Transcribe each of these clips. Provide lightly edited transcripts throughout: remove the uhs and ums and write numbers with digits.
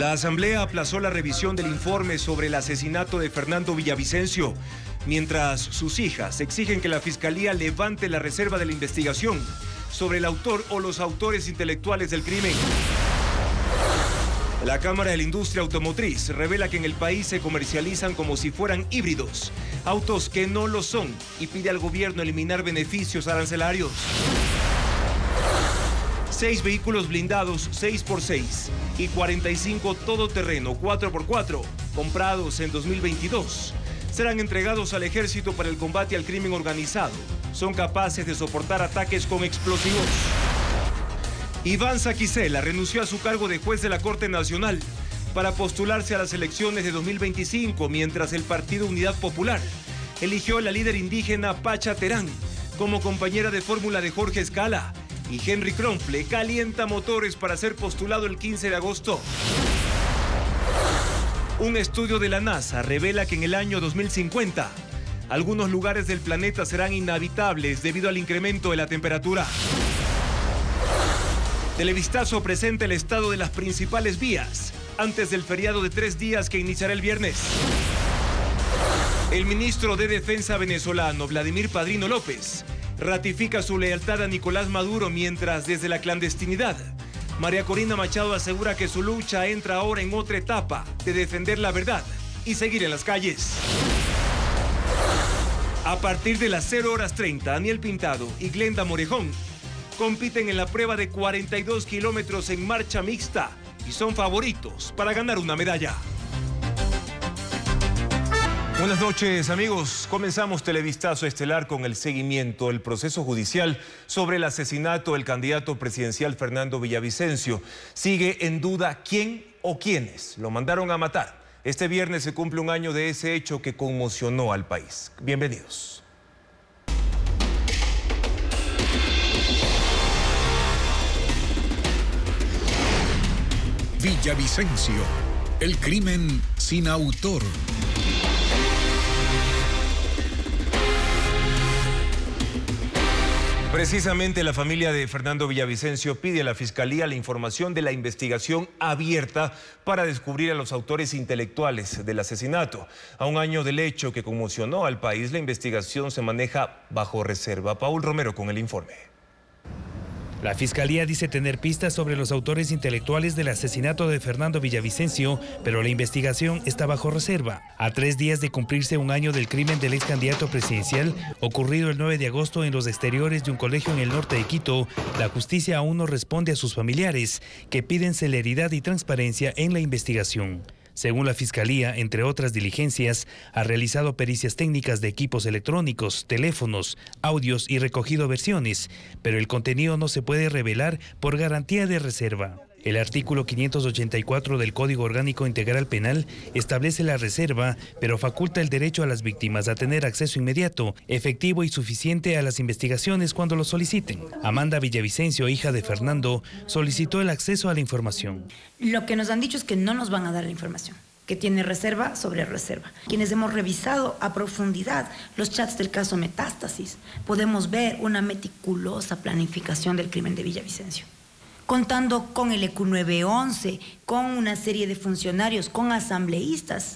La Asamblea aplazó la revisión del informe sobre el asesinato de Fernando Villavicencio, mientras sus hijas exigen que la Fiscalía levante la reserva de la investigación sobre el autor o los autores intelectuales del crimen. La Cámara de la Industria Automotriz revela que en el país se comercializan como si fueran híbridos, autos que no lo son, y pide al gobierno eliminar beneficios arancelarios. 6 vehículos blindados 6x6 y 45 todoterreno 4x4, comprados en 2022, serán entregados al Ejército para el combate al crimen organizado. Son capaces de soportar ataques con explosivos. Iván Saquicela renunció a su cargo de juez de la Corte Nacional para postularse a las elecciones de 2025, mientras el Partido Unidad Popular eligió a la líder indígena Pacha Terán como compañera de fórmula de Jorge Escala, y Henry Kronfle calienta motores para ser postulado el 15 de agosto. Un estudio de la NASA revela que en el año 2050 algunos lugares del planeta serán inhabitables debido al incremento de la temperatura. Televistazo presenta el estado de las principales vías antes del feriado de 3 días que iniciará el viernes. El ministro de Defensa venezolano, Vladimir Padrino López, ratifica su lealtad a Nicolás Maduro, mientras desde la clandestinidad, María Corina Machado asegura que su lucha entra ahora en otra etapa de defender la verdad y seguir en las calles. A partir de las 0:30, Daniel Pintado y Glenda Morejón compiten en la prueba de 42 kilómetros en marcha mixta y son favoritos para ganar una medalla. Buenas noches, amigos. Comenzamos Televistazo Estelar con el seguimiento del proceso judicial sobre el asesinato del candidato presidencial Fernando Villavicencio. Sigue en duda quién o quiénes lo mandaron a matar. Este viernes se cumple un año de ese hecho que conmocionó al país. Bienvenidos. Villavicencio, el crimen sin autor. Precisamente la familia de Fernando Villavicencio pide a la Fiscalía la información de la investigación abierta para descubrir a los autores intelectuales del asesinato. A un año del hecho que conmocionó al país, la investigación se maneja bajo reserva. Paul Romero con el informe. La Fiscalía dice tener pistas sobre los autores intelectuales del asesinato de Fernando Villavicencio, pero la investigación está bajo reserva. A 3 días de cumplirse un año del crimen del ex candidato presidencial, ocurrido el 9 de agosto en los exteriores de un colegio en el norte de Quito, la justicia aún no responde a sus familiares, que piden celeridad y transparencia en la investigación. Según la Fiscalía, entre otras diligencias, ha realizado pericias técnicas de equipos electrónicos, teléfonos, audios y recogido versiones, pero el contenido no se puede revelar por garantía de reserva. El artículo 584 del Código Orgánico Integral Penal establece la reserva, pero faculta el derecho a las víctimas a tener acceso inmediato, efectivo y suficiente a las investigaciones cuando lo soliciten. Amanda Villavicencio, hija de Fernando, solicitó el acceso a la información. Lo que nos han dicho es que no nos van a dar la información, que tiene reserva sobre reserva. Quienes hemos revisado a profundidad los chats del caso Metástasis, podemos ver una meticulosa planificación del crimen de Villavicencio, contando con el EQ 911, con una serie de funcionarios, con asambleístas.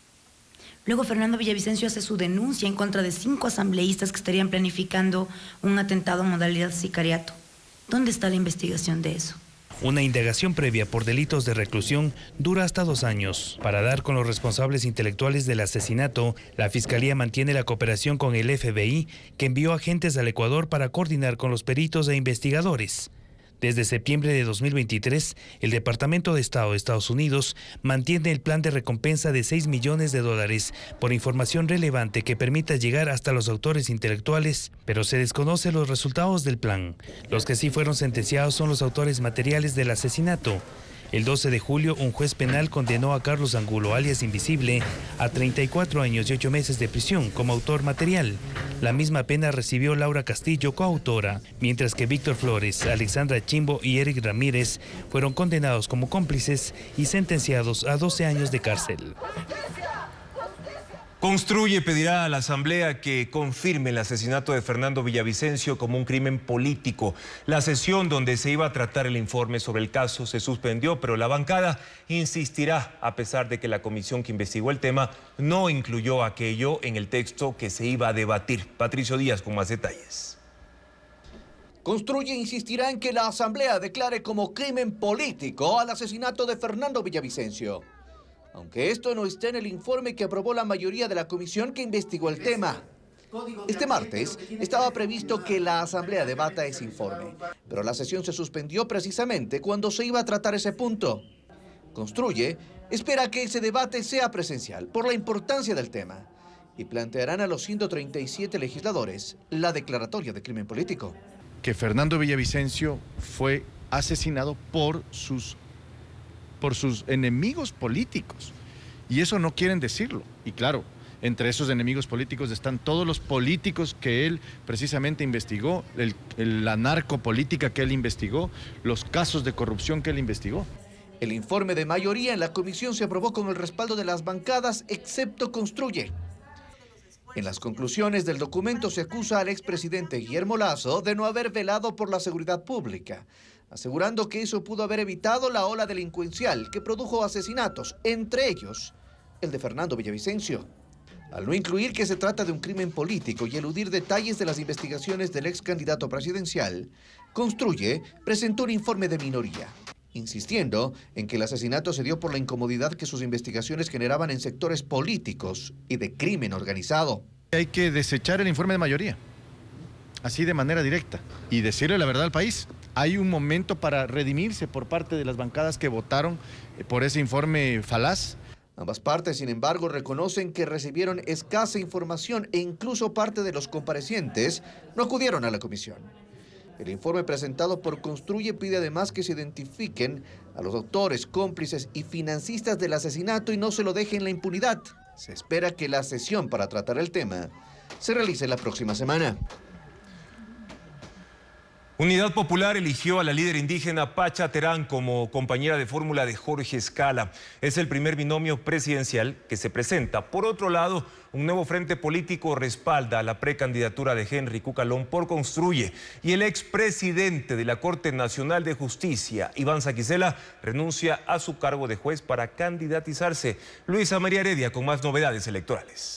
Luego Fernando Villavicencio hace su denuncia en contra de 5 asambleístas que estarían planificando un atentado en modalidad sicariato. ¿Dónde está la investigación de eso? Una indagación previa por delitos de reclusión dura hasta 2 años. Para dar con los responsables intelectuales del asesinato, la Fiscalía mantiene la cooperación con el FBI, que envió agentes al Ecuador para coordinar con los peritos e investigadores. Desde septiembre de 2023, el Departamento de Estado de Estados Unidos mantiene el plan de recompensa de $6 millones por información relevante que permita llegar hasta los autores intelectuales, pero se desconocen los resultados del plan. Los que sí fueron sentenciados son los autores materiales del asesinato. El 12 de julio, un juez penal condenó a Carlos Angulo, alias Invisible, a 34 años y 8 meses de prisión como autor material. La misma pena recibió Laura Castillo, coautora, mientras que Víctor Flores, Alexandra Chimbo y Eric Ramírez fueron condenados como cómplices y sentenciados a 12 años de cárcel. Construye pedirá a la Asamblea que confirme el asesinato de Fernando Villavicencio como un crimen político. La sesión donde se iba a tratar el informe sobre el caso se suspendió, pero la bancada insistirá, a pesar de que la comisión que investigó el tema no incluyó aquello en el texto que se iba a debatir. Patricio Díaz con más detalles. Construye insistirá en que la Asamblea declare como crimen político al asesinato de Fernando Villavicencio, aunque esto no está en el informe que aprobó la mayoría de la comisión que investigó el tema. Este martes estaba previsto que la Asamblea debata ese informe, pero la sesión se suspendió precisamente cuando se iba a tratar ese punto. Construye espera que ese debate sea presencial por la importancia del tema y plantearán a los 137 legisladores la declaratoria de crimen político. Que Fernando Villavicencio fue asesinado por sus enemigos políticos. Y eso no quieren decirlo. Y claro, entre esos enemigos políticos están todos los políticos que él precisamente investigó, la narcopolítica que él investigó, los casos de corrupción que él investigó. El informe de mayoría en la comisión se aprobó con el respaldo de las bancadas, excepto Construye. En las conclusiones del documento se acusa al expresidente Guillermo Lasso de no haber velado por la seguridad pública, asegurando que eso pudo haber evitado la ola delincuencial que produjo asesinatos, entre ellos el de Fernando Villavicencio. Al no incluir que se trata de un crimen político y eludir detalles de las investigaciones del ex candidato presidencial, Construye presentó un informe de minoría, insistiendo en que el asesinato se dio por la incomodidad que sus investigaciones generaban en sectores políticos y de crimen organizado. Hay que desechar el informe de mayoría, así de manera directa, y decirle la verdad al país. Hay un momento para redimirse por parte de las bancadas que votaron por ese informe falaz. Ambas partes, sin embargo, reconocen que recibieron escasa información e incluso parte de los comparecientes no acudieron a la comisión. El informe presentado por Construye pide además que se identifiquen a los autores, cómplices y financistas del asesinato y no se lo deje en la impunidad. Se espera que la sesión para tratar el tema se realice la próxima semana. Unidad Popular eligió a la líder indígena Pacha Terán como compañera de fórmula de Jorge Escala. Es el primer binomio presidencial que se presenta. Por otro lado, un nuevo frente político respalda a la precandidatura de Henry Cucalón por Construye. Y el expresidente de la Corte Nacional de Justicia, Iván Saquicela, renuncia a su cargo de juez para candidatizarse. Luisa María Heredia con más novedades electorales.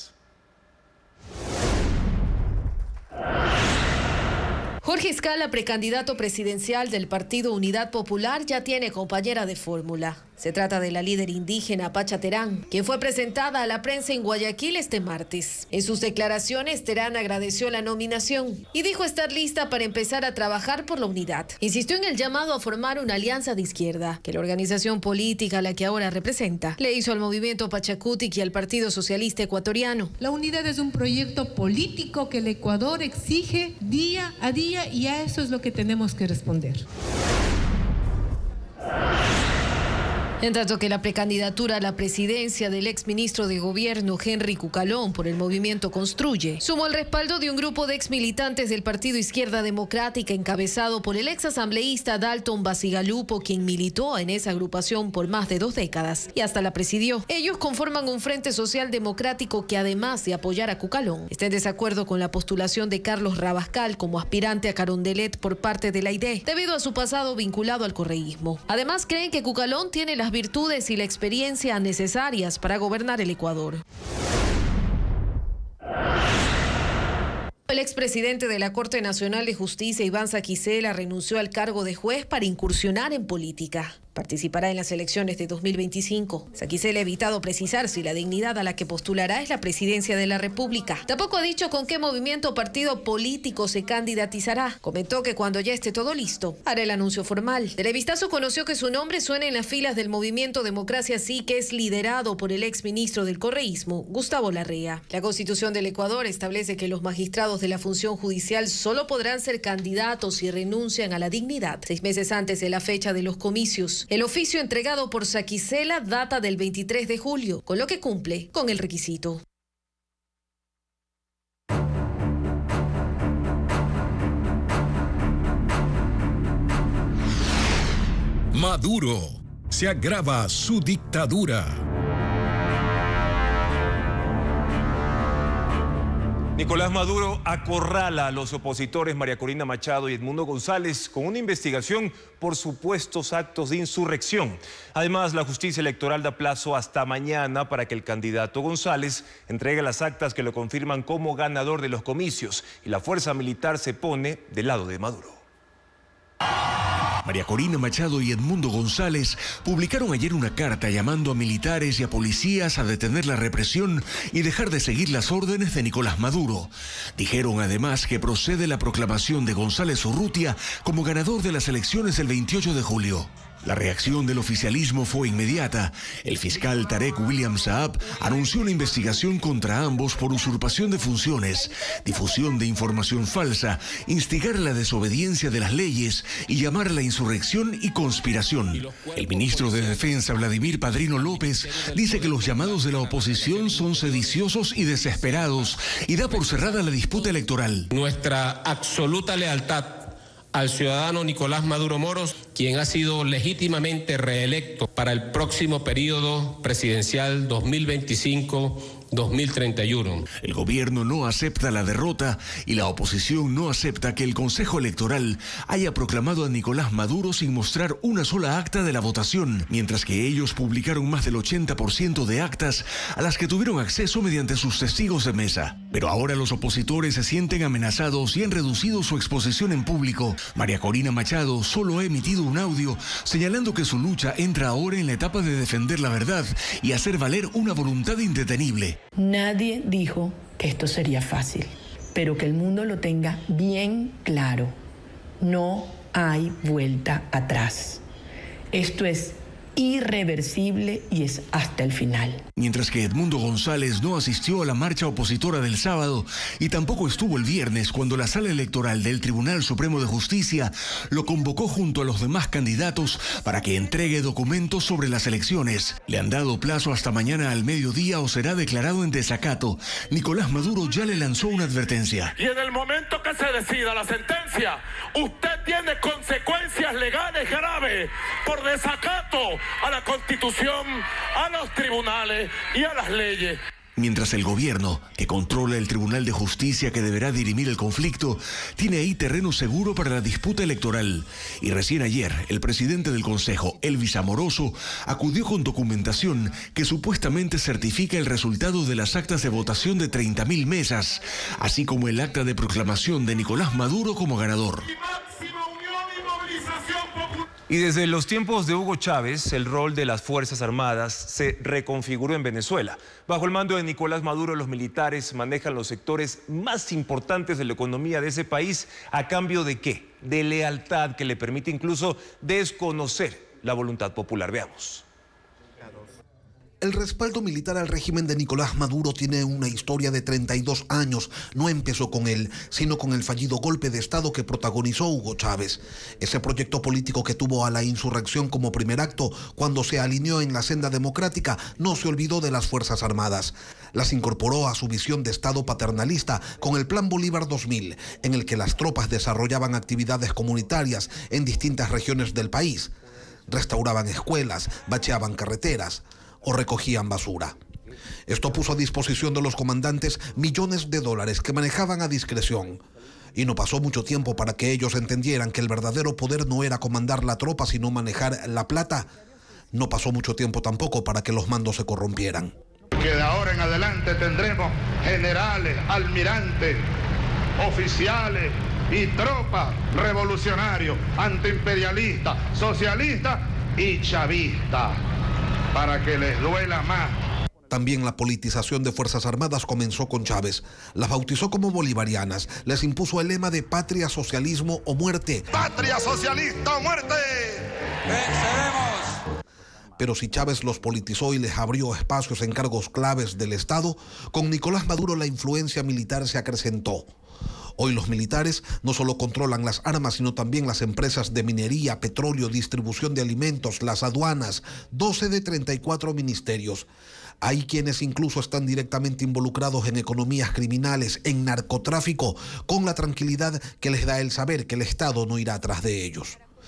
Jorge Escala, precandidato presidencial del partido Unidad Popular, ya tiene compañera de fórmula. Se trata de la líder indígena Pacha Terán, quien fue presentada a la prensa en Guayaquil este martes. En sus declaraciones, Terán agradeció la nominación y dijo estar lista para empezar a trabajar por la unidad. Insistió en el llamado a formar una alianza de izquierda, que la organización política a la que ahora representa le hizo al movimiento Pachacutic y al Partido Socialista Ecuatoriano. La unidad es un proyecto político que el Ecuador exige día a día y a eso es lo que tenemos que responder. En tanto que la precandidatura a la presidencia del exministro de Gobierno Henry Cucalón por el movimiento Construye sumó el respaldo de un grupo de exmilitantes del Partido Izquierda Democrática encabezado por el exasambleísta Dalton Basigalupo, quien militó en esa agrupación por más de 2 décadas y hasta la presidió. Ellos conforman un frente social democrático que, además de apoyar a Cucalón, está en desacuerdo con la postulación de Carlos Rabascal como aspirante a Carondelet por parte de la ID, debido a su pasado vinculado al correísmo. Además, creen que Cucalón tiene las virtudes y la experiencia necesarias para gobernar el Ecuador. El expresidente de la Corte Nacional de Justicia, Iván Saquicela, renunció al cargo de juez para incursionar en política. Participará en las elecciones de 2025. Saquicela ha evitado precisar si la dignidad a la que postulará es la presidencia de la República. Tampoco ha dicho con qué movimiento o partido político se candidatizará. Comentó que cuando ya esté todo listo, hará el anuncio formal. Televistazo conoció que su nombre suena en las filas del movimiento Democracia Sí, que es liderado por el exministro del correísmo, Gustavo Larrea. La Constitución del Ecuador establece que los magistrados de la función judicial solo podrán ser candidatos si renuncian a la dignidad 6 meses antes de la fecha de los comicios. El oficio entregado por Saquicela data del 23 de julio, con lo que cumple con el requisito. Maduro. Se agrava su dictadura. Nicolás Maduro acorrala a los opositores María Corina Machado y Edmundo González con una investigación por supuestos actos de insurrección. Además, la justicia electoral da plazo hasta mañana para que el candidato González entregue las actas que lo confirman como ganador de los comicios y la fuerza militar se pone del lado de Maduro. María Corina Machado y Edmundo González publicaron ayer una carta llamando a militares y a policías a detener la represión y dejar de seguir las órdenes de Nicolás Maduro. Dijeron además que procede la proclamación de González Urrutia como ganador de las elecciones del 28 de julio. La reacción del oficialismo fue inmediata. El fiscal Tarek William Saab anunció una investigación contra ambos por usurpación de funciones, difusión de información falsa, instigar la desobediencia de las leyes y llamar a la insurrección y conspiración. El ministro de Defensa, Vladimir Padrino López, dice que los llamados de la oposición son sediciosos y desesperados y da por cerrada la disputa electoral. Nuestra absoluta lealtad al ciudadano Nicolás Maduro Moros, quien ha sido legítimamente reelecto para el próximo periodo presidencial 2025-2031. El gobierno no acepta la derrota y la oposición no acepta que el Consejo Electoral haya proclamado a Nicolás Maduro sin mostrar una sola acta de la votación, mientras que ellos publicaron más del 80% de actas a las que tuvieron acceso mediante sus testigos de mesa. Pero ahora los opositores se sienten amenazados y han reducido su exposición en público. María Corina Machado solo ha emitido un audio señalando que su lucha entra ahora en la etapa de defender la verdad y hacer valer una voluntad indetenible. Nadie dijo que esto sería fácil, pero que el mundo lo tenga bien claro. No hay vuelta atrás. Esto es irreversible y es hasta el final. Mientras que Edmundo González no asistió a la marcha opositora del sábado y tampoco estuvo el viernes cuando la Sala Electoral del Tribunal Supremo de Justicia lo convocó junto a los demás candidatos para que entregue documentos sobre las elecciones. Le han dado plazo hasta mañana al mediodía o será declarado en desacato. Nicolás Maduro ya le lanzó una advertencia. Y en el momento que se decida la sentencia, usted tiene consecuencias legales graves por desacato a la Constitución, a los tribunales y a las leyes. Mientras el gobierno, que controla el Tribunal de Justicia que deberá dirimir el conflicto, tiene ahí terreno seguro para la disputa electoral. Y recién ayer, el presidente del Consejo, Elvis Amoroso, acudió con documentación que supuestamente certifica el resultado de las actas de votación de 30.000 mesas, así como el acta de proclamación de Nicolás Maduro como ganador. Y desde los tiempos de Hugo Chávez, el rol de las Fuerzas Armadas se reconfiguró en Venezuela. Bajo el mando de Nicolás Maduro, los militares manejan los sectores más importantes de la economía de ese país. ¿A cambio de qué? De lealtad que le permite incluso desconocer la voluntad popular. Veamos. El respaldo militar al régimen de Nicolás Maduro tiene una historia de 32 años. No empezó con él, sino con el fallido golpe de Estado que protagonizó Hugo Chávez. Ese proyecto político que tuvo a la insurrección como primer acto cuando se alineó en la senda democrática no se olvidó de las Fuerzas Armadas. Las incorporó a su visión de Estado paternalista con el Plan Bolívar 2000, en el que las tropas desarrollaban actividades comunitarias en distintas regiones del país. Restauraban escuelas, bacheaban carreteras o recogían basura. Esto puso a disposición de los comandantes millones de dólares que manejaban a discreción. Y no pasó mucho tiempo para que ellos entendieran que el verdadero poder no era comandar la tropa, sino manejar la plata. No pasó mucho tiempo tampoco para que los mandos se corrompieran. Que de ahora en adelante tendremos generales, almirantes, oficiales y tropas revolucionarios, antiimperialistas, socialistas y chavistas, para que les duela más. También la politización de Fuerzas Armadas comenzó con Chávez. Las bautizó como bolivarianas. Les impuso el lema de patria, socialismo o muerte. ¡Patria, socialista o muerte! ¡Venceremos! Pero si Chávez los politizó y les abrió espacios en cargos claves del Estado, con Nicolás Maduro la influencia militar se acrecentó. Hoy los militares no solo controlan las armas, sino también las empresas de minería, petróleo, distribución de alimentos, las aduanas, 12 de 34 ministerios. Hay quienes incluso están directamente involucrados en economías criminales, en narcotráfico, con la tranquilidad que les da el saber que el Estado no irá atrás de ellos.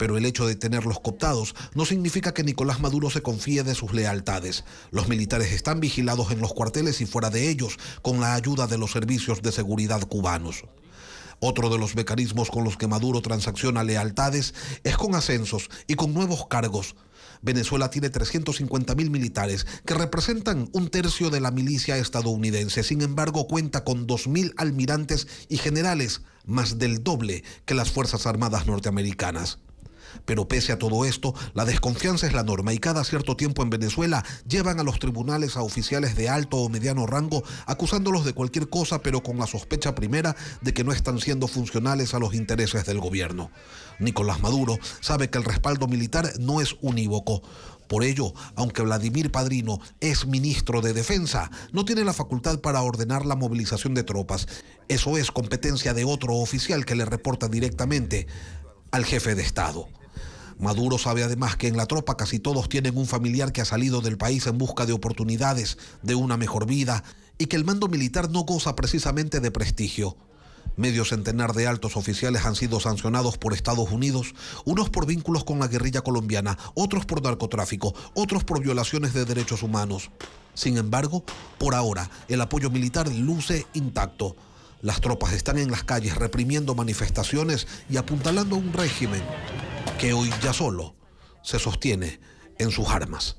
Pero el hecho de tenerlos cooptados no significa que Nicolás Maduro se confíe de sus lealtades. Los militares están vigilados en los cuarteles y fuera de ellos, con la ayuda de los servicios de seguridad cubanos. Otro de los mecanismos con los que Maduro transacciona lealtades es con ascensos y con nuevos cargos. Venezuela tiene 350.000 militares, que representan 1/3 de la milicia estadounidense. Sin embargo, cuenta con 2.000 almirantes y generales, más del doble que las Fuerzas Armadas norteamericanas. Pero pese a todo esto, la desconfianza es la norma y cada cierto tiempo en Venezuela llevan a los tribunales a oficiales de alto o mediano rango acusándolos de cualquier cosa, pero con la sospecha primera de que no están siendo funcionales a los intereses del gobierno. Nicolás Maduro sabe que el respaldo militar no es unívoco. Por ello, aunque Vladimir Padrino es ministro de Defensa, no tiene la facultad para ordenar la movilización de tropas. Eso es competencia de otro oficial que le reporta directamente al jefe de Estado. Maduro sabe además que en la tropa casi todos tienen un familiar que ha salido del país en busca de oportunidades, de una mejor vida, y que el mando militar no goza precisamente de prestigio. Medio centenar de altos oficiales han sido sancionados por Estados Unidos, unos por vínculos con la guerrilla colombiana, otros por narcotráfico, otros por violaciones de derechos humanos. Sin embargo, por ahora, el apoyo militar luce intacto. Las tropas están en las calles reprimiendo manifestaciones y apuntalando a un régimen que hoy ya solo se sostiene en sus armas.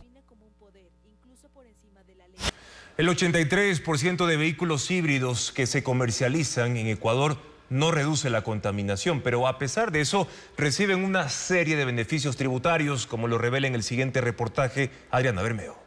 El 83% de vehículos híbridos que se comercializan en Ecuador no reduce la contaminación, pero a pesar de eso reciben una serie de beneficios tributarios, como lo revela en el siguiente reportaje Adriana Bermeo.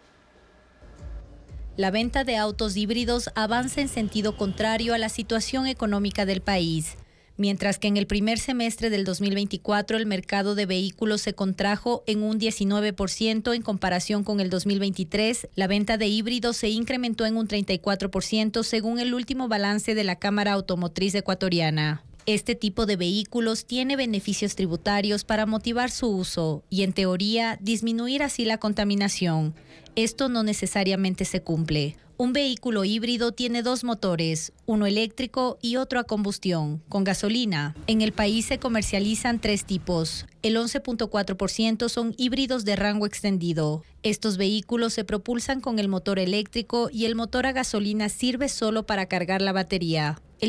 La venta de autos híbridos avanza en sentido contrario a la situación económica del país. Mientras que en el primer semestre del 2024 el mercado de vehículos se contrajo en un 19% en comparación con el 2023, la venta de híbridos se incrementó en un 34% según el último balance de la Cámara Automotriz Ecuatoriana. Este tipo de vehículos tiene beneficios tributarios para motivar su uso y, en teoría, disminuir así la contaminación. Esto no necesariamente se cumple. Un vehículo híbrido tiene dos motores, uno eléctrico y otro a combustión, con gasolina. En el país se comercializan 3 tipos. El 11.4% son híbridos de rango extendido. Estos vehículos se propulsan con el motor eléctrico y el motor a gasolina sirve solo para cargar la batería. El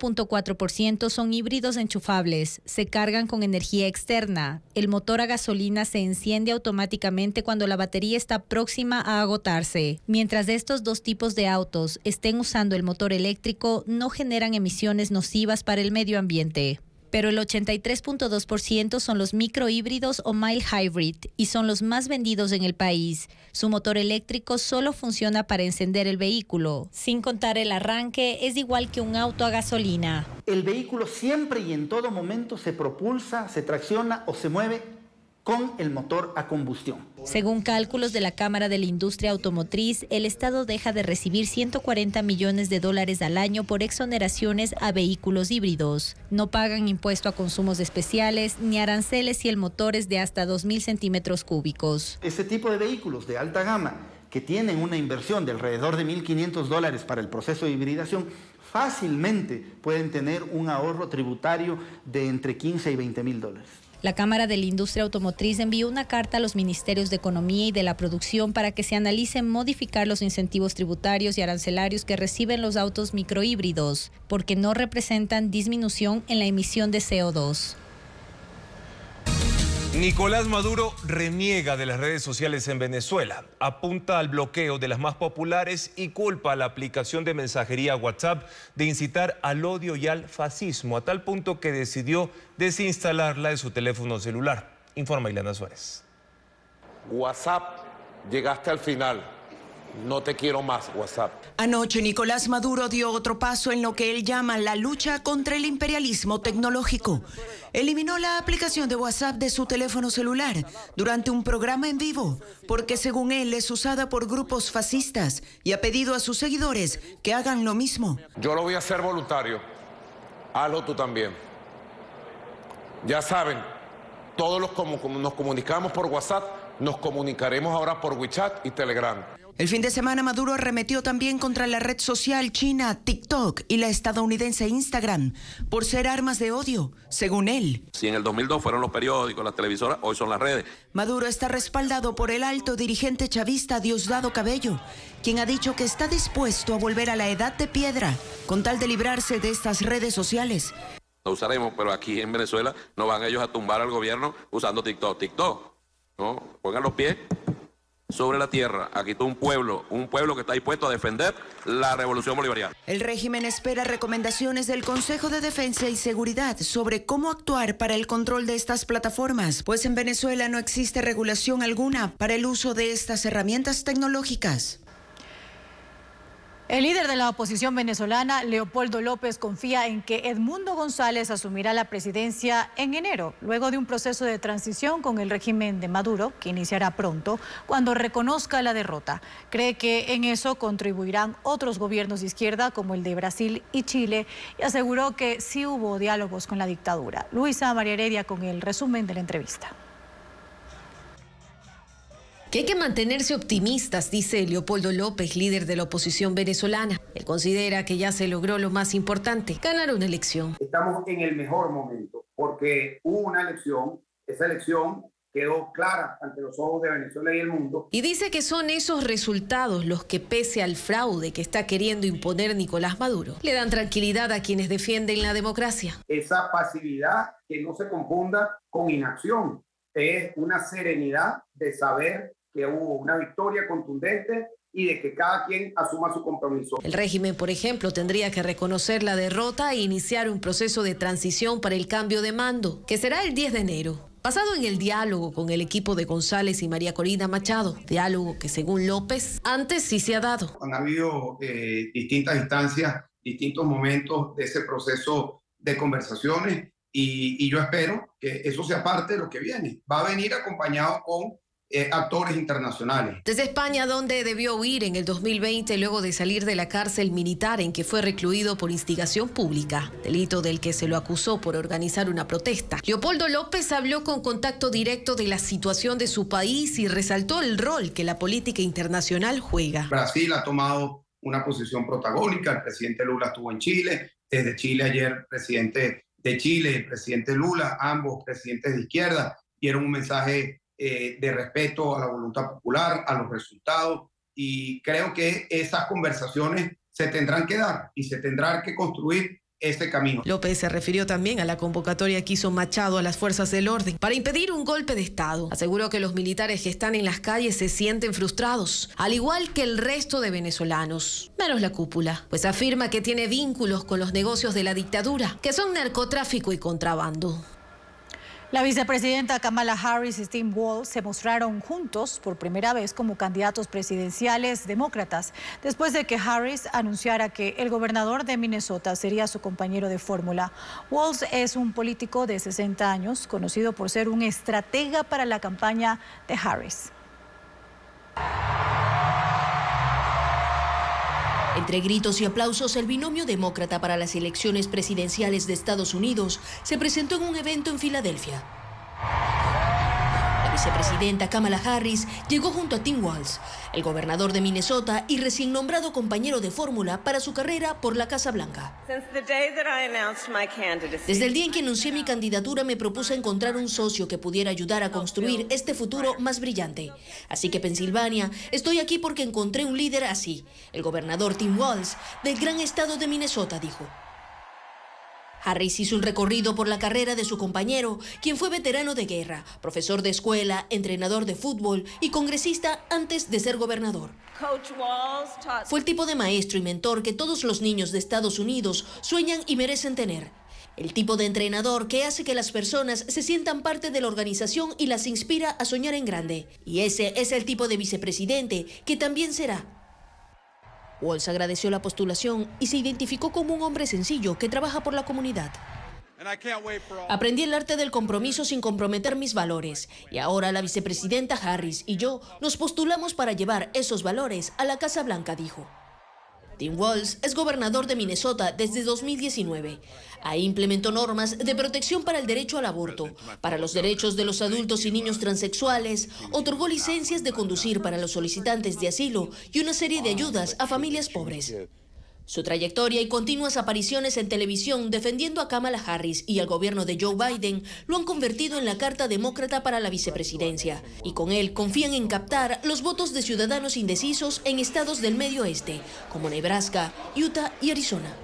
5.4% son híbridos enchufables, se cargan con energía externa. El motor a gasolina se enciende automáticamente cuando la batería está próxima a agotarse. Mientras estos dos tipos de autos estén usando el motor eléctrico, no generan emisiones nocivas para el medio ambiente. Pero el 83.2% son los microhíbridos o mild hybrid y son los más vendidos en el país. Su motor eléctrico solo funciona para encender el vehículo. Sin contar el arranque, es igual que un auto a gasolina. El vehículo siempre y en todo momento se propulsa, se tracciona o se mueve con el motor a combustión. Según cálculos de la Cámara de la Industria Automotriz, el Estado deja de recibir $140 millones al año por exoneraciones a vehículos híbridos. No pagan impuesto a consumos especiales ni aranceles si el motor es de hasta 2.000 centímetros cúbicos. Este tipo de vehículos de alta gama que tienen una inversión de alrededor de $1.500 para el proceso de hibridación, fácilmente pueden tener un ahorro tributario de entre $15 y $20.000. La Cámara de la Industria Automotriz envió una carta a los Ministerios de Economía y de la Producción para que se analicen modificar los incentivos tributarios y arancelarios que reciben los autos microhíbridos, porque no representan disminución en la emisión de CO2. Nicolás Maduro reniega de las redes sociales en Venezuela, apunta al bloqueo de las más populares y culpa a la aplicación de mensajería WhatsApp de incitar al odio y al fascismo, a tal punto que decidió desinstalarla de su teléfono celular. Informa Ileana Suárez. WhatsApp, llegaste al final. No te quiero más, WhatsApp. Anoche Nicolás Maduro dio otro paso en lo que él llama la lucha contra el imperialismo tecnológico. Eliminó la aplicación de WhatsApp de su teléfono celular durante un programa en vivo, porque según él es usada por grupos fascistas y ha pedido a sus seguidores que hagan lo mismo. Yo lo voy a hacer voluntario. Hazlo tú también. Ya saben, todos los nos comunicamos por WhatsApp, nos comunicaremos ahora por WeChat y Telegram. El fin de semana Maduro arremetió también contra la red social china TikTok y la estadounidense Instagram por ser armas de odio, según él. Si en el 2002 fueron los periódicos, las televisoras, hoy son las redes. Maduro está respaldado por el alto dirigente chavista Diosdado Cabello, quien ha dicho que está dispuesto a volver a la edad de piedra con tal de librarse de estas redes sociales. Lo usaremos, pero aquí en Venezuela no van ellos a tumbar al gobierno usando TikTok. ¿No? Pongan los pies sobre la tierra. Aquí está un pueblo que está dispuesto a defender la revolución bolivariana. El régimen espera recomendaciones del Consejo de Defensa y Seguridad sobre cómo actuar para el control de estas plataformas, pues en Venezuela no existe regulación alguna para el uso de estas herramientas tecnológicas. El líder de la oposición venezolana, Leopoldo López, confía en que Edmundo González asumirá la presidencia en enero, luego de un proceso de transición con el régimen de Maduro, que iniciará pronto, cuando reconozca la derrota. Cree que en eso contribuirán otros gobiernos de izquierda, como el de Brasil y Chile, y aseguró que sí hubo diálogos con la dictadura. Luisa María Heredia con el resumen de la entrevista. Que hay que mantenerse optimistas, dice Leopoldo López, líder de la oposición venezolana. Él considera que ya se logró lo más importante, ganar una elección. Estamos en el mejor momento porque hubo una elección, esa elección quedó clara ante los ojos de Venezuela y el mundo. Y dice que son esos resultados los que, pese al fraude que está queriendo imponer Nicolás Maduro, le dan tranquilidad a quienes defienden la democracia. Esa pasividad que no se confunda con inacción, es una serenidad de saber que hubo una victoria contundente y de que cada quien asuma su compromiso. El régimen, por ejemplo, tendría que reconocer la derrota e iniciar un proceso de transición para el cambio de mando, que será el 10 de enero. Basado en el diálogo con el equipo de González y María Corina Machado, diálogo que según López, antes sí se ha dado. Han habido distintas instancias, distintos momentos de ese proceso de conversaciones y yo espero que eso sea parte de lo que viene. Va a venir acompañado con actores internacionales. Desde España, donde debió huir en el 2020 luego de salir de la cárcel militar en que fue recluido por instigación pública, delito del que se lo acusó por organizar una protesta. Leopoldo López habló con Contacto Directo de la situación de su país y resaltó el rol que la política internacional juega. Brasil ha tomado una posición protagónica, el presidente Lula estuvo en Chile, desde Chile ayer presidente de Chile, el presidente Lula, ambos presidentes de izquierda, dieron un mensaje de respeto a la voluntad popular, a los resultados, y creo que esas conversaciones se tendrán que dar y se tendrán que construir este camino. López se refirió también a la convocatoria que hizo Machado a las fuerzas del orden para impedir un golpe de Estado. Aseguró que los militares que están en las calles se sienten frustrados, al igual que el resto de venezolanos, menos la cúpula, pues afirma que tiene vínculos con los negocios de la dictadura, que son narcotráfico y contrabando. La vicepresidenta Kamala Harris y Tim Walz se mostraron juntos por primera vez como candidatos presidenciales demócratas, después de que Harris anunciara que el gobernador de Minnesota sería su compañero de fórmula. Walz es un político de 60 años, conocido por ser un estratega para la campaña de Harris. Entre gritos y aplausos, el binomio demócrata para las elecciones presidenciales de Estados Unidos se presentó en un evento en Filadelfia. La vicepresidenta Kamala Harris llegó junto a Tim Walz, el gobernador de Minnesota y recién nombrado compañero de fórmula para su carrera por la Casa Blanca. Desde el día en que anuncié mi candidatura me propuse encontrar un socio que pudiera ayudar a construir este futuro más brillante. Así que Pensilvania, estoy aquí porque encontré un líder así, el gobernador Tim Walz del gran estado de Minnesota, dijo. Harris hizo un recorrido por la carrera de su compañero, quien fue veterano de guerra, profesor de escuela, entrenador de fútbol y congresista antes de ser gobernador. Fue el tipo de maestro y mentor que todos los niños de Estados Unidos sueñan y merecen tener. El tipo de entrenador que hace que las personas se sientan parte de la organización y las inspira a soñar en grande. Y ese es el tipo de vicepresidente que también será. Walz agradeció la postulación y se identificó como un hombre sencillo que trabaja por la comunidad. Aprendí el arte del compromiso sin comprometer mis valores y ahora la vicepresidenta Harris y yo nos postulamos para llevar esos valores a la Casa Blanca, dijo. Tim Walz es gobernador de Minnesota desde 2019. Ahí implementó normas de protección para el derecho al aborto, para los derechos de los adultos y niños transexuales, otorgó licencias de conducir para los solicitantes de asilo y una serie de ayudas a familias pobres. Su trayectoria y continuas apariciones en televisión defendiendo a Kamala Harris y al gobierno de Joe Biden lo han convertido en la carta demócrata para la vicepresidencia. Y con él confían en captar los votos de ciudadanos indecisos en estados del Medio Oeste, como Nebraska, Utah y Arizona.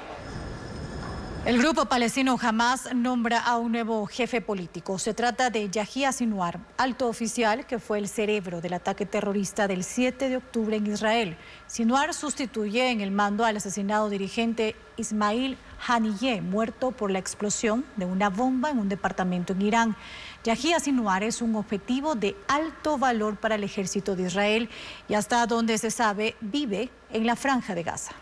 El grupo palestino Hamas nombra a un nuevo jefe político. Se trata de Yahya Sinwar, alto oficial que fue el cerebro del ataque terrorista del 7 de octubre en Israel. Sinwar sustituye en el mando al asesinado dirigente Ismail Haniyeh, muerto por la explosión de una bomba en un departamento en Irán. Yahya Sinwar es un objetivo de alto valor para el ejército de Israel y hasta donde se sabe vive en la Franja de Gaza.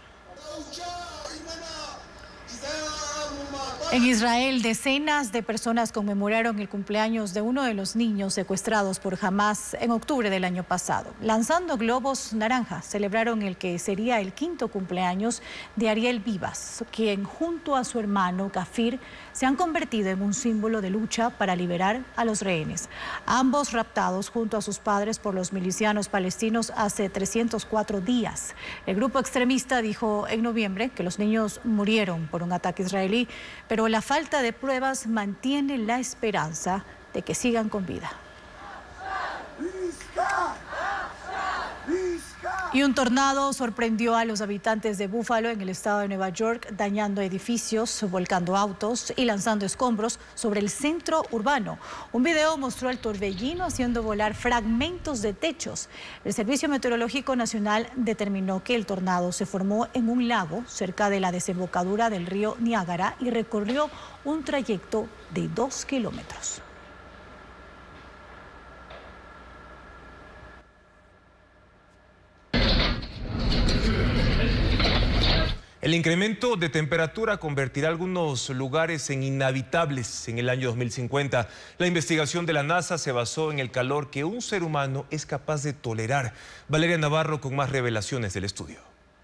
En Israel, decenas de personas conmemoraron el cumpleaños de uno de los niños secuestrados por Hamas en octubre del año pasado. Lanzando globos naranja, celebraron el que sería el 5º cumpleaños de Ariel Vivas, quien junto a su hermano Gafir se han convertido en un símbolo de lucha para liberar a los rehenes. Ambos raptados junto a sus padres por los milicianos palestinos hace 304 días. El grupo extremista dijo en noviembre que los niños murieron por un ataque israelí, pero la falta de pruebas mantiene la esperanza de que sigan con vida. Y un tornado sorprendió a los habitantes de Buffalo en el estado de Nueva York, dañando edificios, volcando autos y lanzando escombros sobre el centro urbano. Un video mostró el torbellino haciendo volar fragmentos de techos. El Servicio Meteorológico Nacional determinó que el tornado se formó en un lago cerca de la desembocadura del río Niágara y recorrió un trayecto de 2 kilómetros. El incremento de temperatura convertirá algunos lugares en inhabitables en el año 2050. La investigación de la NASA se basó en el calor que un ser humano es capaz de tolerar. Valeria Navarro con más revelaciones del estudio.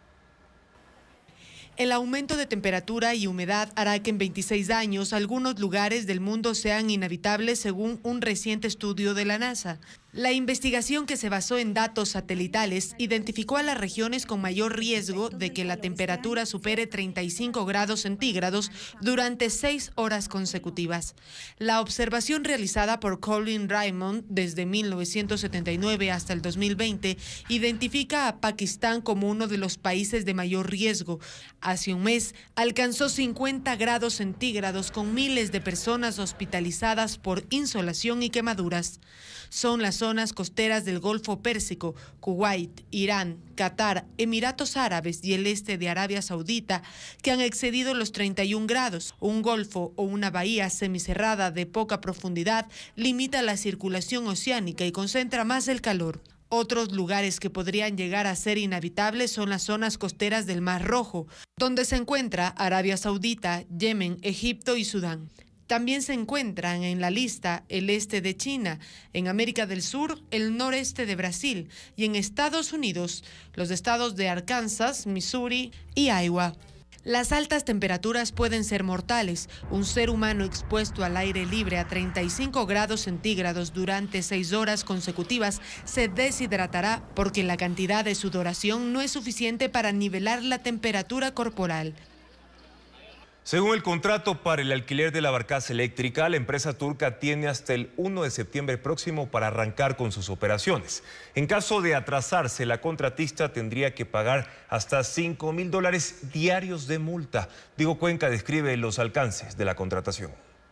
El aumento de temperatura y humedad hará que en 26 años algunos lugares del mundo sean inhabitables según un reciente estudio de la NASA. La investigación, que se basó en datos satelitales, identificó a las regiones con mayor riesgo de que la temperatura supere 35 grados centígrados durante 6 horas consecutivas. La observación realizada por Colin Raymond desde 1979 hasta el 2020 identifica a Pakistán como uno de los países de mayor riesgo. Hace un mes alcanzó 50 grados centígrados con miles de personas hospitalizadas por insolación y quemaduras. Son las zonas costeras del Golfo Pérsico, Kuwait, Irán, Qatar, Emiratos Árabes y el este de Arabia Saudita que han excedido los 31 grados. Un golfo o una bahía semicerrada de poca profundidad limita la circulación oceánica y concentra más el calor. Otros lugares que podrían llegar a ser inhabitables son las zonas costeras del Mar Rojo, donde se encuentra Arabia Saudita, Yemen, Egipto y Sudán. También se encuentran en la lista el este de China, en América del Sur, el noreste de Brasil y en Estados Unidos, los estados de Arkansas, Missouri y Iowa. Las altas temperaturas pueden ser mortales. Un ser humano expuesto al aire libre a 35 grados centígrados durante 6 horas consecutivas se deshidratará porque la cantidad de sudoración no es suficiente para nivelar la temperatura corporal. Según el contrato para el alquiler de la barcaza eléctrica, la empresa turca tiene hasta el 1 de septiembre próximo para arrancar con sus operaciones. En caso de atrasarse, la contratista tendría que pagar hasta $5.000 diarios de multa. Diego Cuenca describe los alcances de la contratación.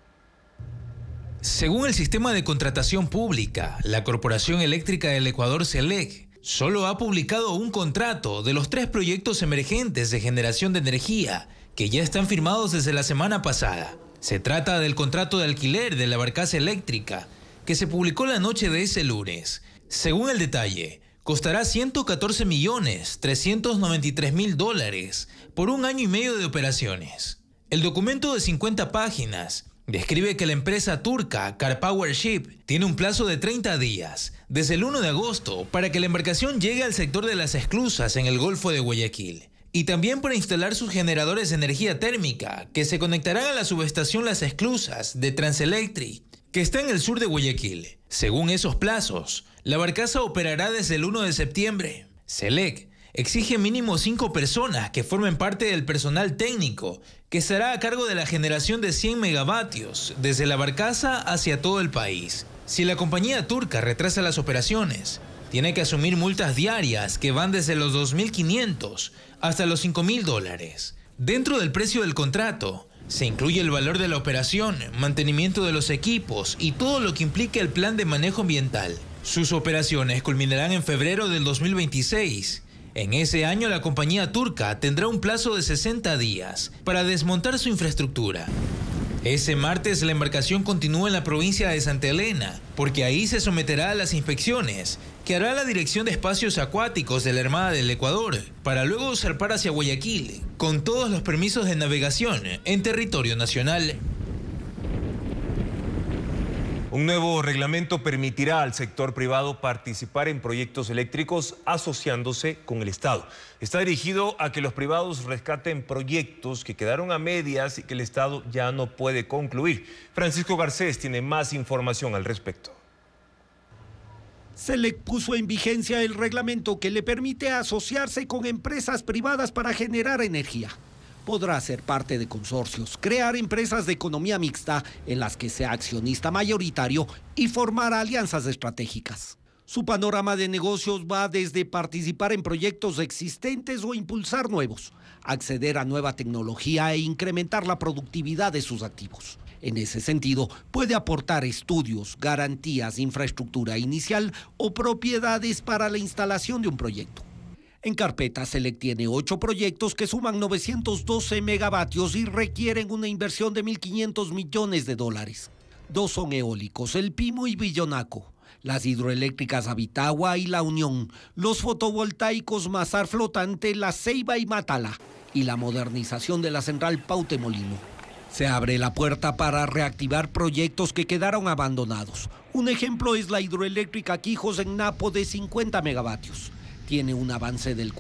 Según el sistema de contratación pública, la Corporación Eléctrica del Ecuador, CELEC, solo ha publicado un contrato de los 3 proyectos emergentes de generación de energía que ya están firmados desde la semana pasada. Se trata del contrato de alquiler de la barcaza eléctrica, que se publicó la noche de ese lunes. Según el detalle, costará $114.393.000 por 1 año y medio de operaciones. El documento de 50 páginas describe que la empresa turca Karpower Ship tiene un plazo de 30 días, desde el 1 de agosto, para que la embarcación llegue al sector de las esclusas en el Golfo de Guayaquil. y también para instalar sus generadores de energía térmica, que se conectarán a la subestación Las Esclusas de Transelectric, que está en el sur de Guayaquil. Según esos plazos, la barcaza operará desde el 1 de septiembre. SELEC exige mínimo 5 personas que formen parte del personal técnico, que estará a cargo de la generación de 100 megavatios desde la barcaza hacia todo el país. Si la compañía turca retrasa las operaciones, tiene que asumir multas diarias que van desde los $2.500 hasta los $5.000. Dentro del precio del contrato se incluye el valor de la operación, mantenimiento de los equipos y todo lo que implica el plan de manejo ambiental. Sus operaciones culminarán en febrero del 2026. En ese año la compañía turca tendrá un plazo de 60 días para desmontar su infraestructura. Ese martes la embarcación continúa en la provincia de Santa Elena, porque ahí se someterá a las inspecciones que hará la Dirección de Espacios Acuáticos de la Armada del Ecuador, para luego zarpar hacia Guayaquil, con todos los permisos de navegación en territorio nacional. Un nuevo reglamento permitirá al sector privado participar en proyectos eléctricos asociándose con el Estado. Está dirigido a que los privados rescaten proyectos que quedaron a medias y que el Estado ya no puede concluir. Francisco Garcés tiene más información al respecto. SELEC puso en vigencia el reglamento que le permite asociarse con empresas privadas para generar energía. Podrá ser parte de consorcios, crear empresas de economía mixta en las que sea accionista mayoritario y formar alianzas estratégicas. Su panorama de negocios va desde participar en proyectos existentes o impulsar nuevos, acceder a nueva tecnología e incrementar la productividad de sus activos. En ese sentido, puede aportar estudios, garantías, infraestructura inicial o propiedades para la instalación de un proyecto. En carpeta, SELEC tiene 8 proyectos que suman 912 megavatios y requieren una inversión de $1.500 millones. 2 son eólicos, El Pimo y Villonaco, las hidroeléctricas Avitagua y La Unión, los fotovoltaicos Mazar Flotante, La Ceiba y Matala, y la modernización de la central Pautemolino. Se abre la puerta para reactivar proyectos que quedaron abandonados. Un ejemplo es la hidroeléctrica Quijos en Napo de 50 megavatios. Tiene un avance del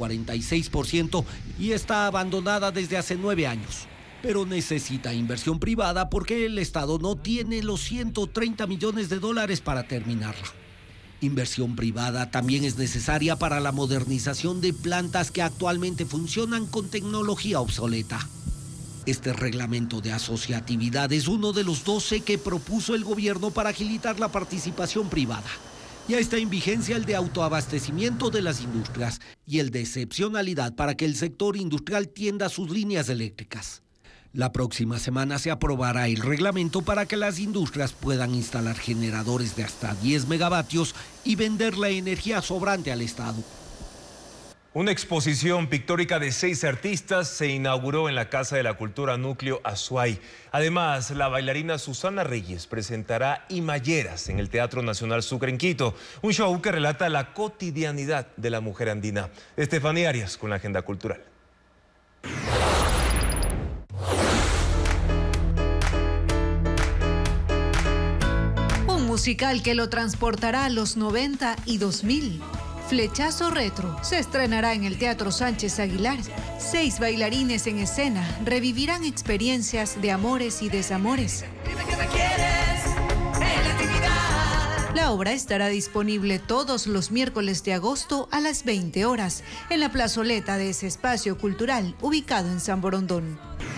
46% y está abandonada desde hace 9 años. Pero necesita inversión privada porque el Estado no tiene los $130 millones para terminarla. Inversión privada también es necesaria para la modernización de plantas que actualmente funcionan con tecnología obsoleta. Este reglamento de asociatividad es uno de los 12 que propuso el gobierno para agilitar la participación privada. Ya está en vigencia el de autoabastecimiento de las industrias y el de excepcionalidad para que el sector industrial tienda sus líneas eléctricas. La próxima semana se aprobará el reglamento para que las industrias puedan instalar generadores de hasta 10 megavatios y vender la energía sobrante al Estado. Una exposición pictórica de 6 artistas se inauguró en la Casa de la Cultura Núcleo Azuay. Además, la bailarina Susana Reyes presentará Imayeras en el Teatro Nacional Sucre en Quito, un show que relata la cotidianidad de la mujer andina. Estefanía Arias con la agenda cultural. Un musical que lo transportará a los 90 y 2000. Flechazo Retro se estrenará en el Teatro Sánchez Aguilar. 6 bailarines en escena revivirán experiencias de amores y desamores. La obra estará disponible todos los miércoles de agosto a las 20 horas en la plazoleta de ese espacio cultural ubicado en San Borondón.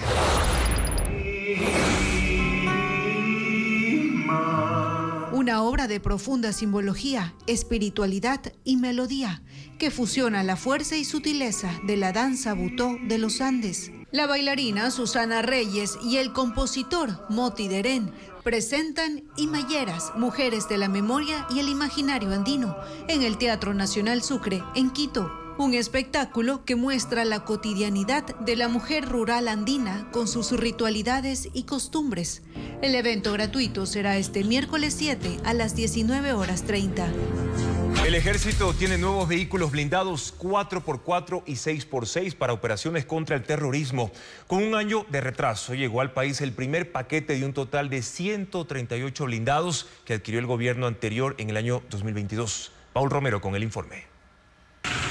Una obra de profunda simbología, espiritualidad y melodía que fusiona la fuerza y sutileza de la danza butó de los Andes. La bailarina Susana Reyes y el compositor Moti Derén presentan Imayeras, Mujeres de la Memoria y el Imaginario Andino, en el Teatro Nacional Sucre, en Quito. Un espectáculo que muestra la cotidianidad de la mujer rural andina con sus ritualidades y costumbres. El evento gratuito será este miércoles 7 a las 19:30. El Ejército tiene nuevos vehículos blindados 4x4 y 6x6 para operaciones contra el terrorismo. Con un año de retraso llegó al país el primer paquete de un total de 138 blindados que adquirió el gobierno anterior en el año 2022. Paul Romero con el informe.